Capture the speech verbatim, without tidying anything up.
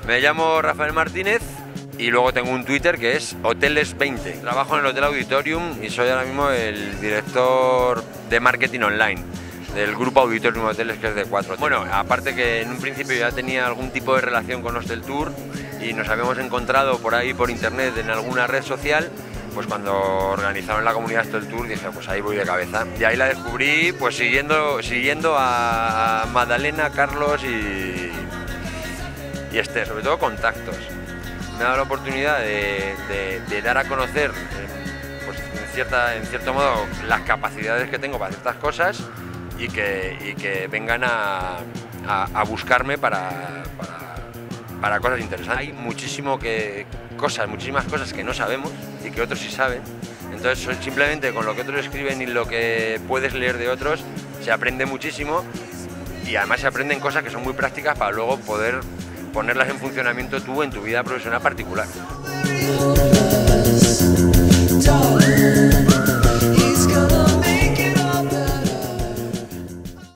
Me llamo Rafael Martínez y luego tengo un Twitter que es Hoteles veinte. Trabajo en el Hotel Auditorium y soy ahora mismo el director de marketing online del grupo Auditorium Hoteles, que es de cuatro. Bueno, aparte que en un principio ya tenía algún tipo de relación con Hostel Tour y nos habíamos encontrado por ahí por internet en alguna red social, pues cuando organizaron la comunidad Hostel Tour dije, pues ahí voy de cabeza. Y ahí la descubrí pues siguiendo, siguiendo a Magdalena, Carlos y, y Esther, sobre todo contactos. Me ha dado la oportunidad de, de, de dar a conocer, pues en, cierta, en cierto modo, las capacidades que tengo para ciertas cosas y que, y que vengan a, a, a buscarme para, para, para cosas interesantes. Hay muchísimo que, cosas, muchísimas cosas que no sabemos y que otros sí saben. Entonces, simplemente con lo que otros escriben y lo que puedes leer de otros, se aprende muchísimo y además se aprenden cosas que son muy prácticas para luego poder ponerlas en funcionamiento tú en tu vida profesional particular.